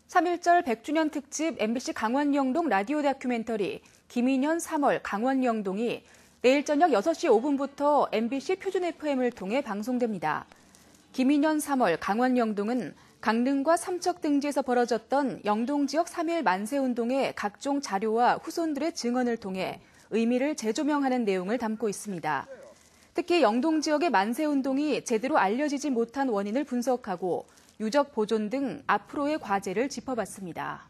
3.1절 100주년 특집 MBC 강원영동 라디오 다큐멘터리 김인현 3월 강원영동이 내일 저녁 6시 5분부터 MBC 표준 FM을 통해 방송됩니다. 김인현 3월 강원영동은 강릉과 삼척 등지에서 벌어졌던 영동 지역 3.1 만세운동의 각종 자료와 후손들의 증언을 통해 의미를 재조명하는 내용을 담고 있습니다. 특히 영동 지역의 만세운동이 제대로 알려지지 못한 원인을 분석하고 유적 보존 등 앞으로의 과제를 짚어봤습니다.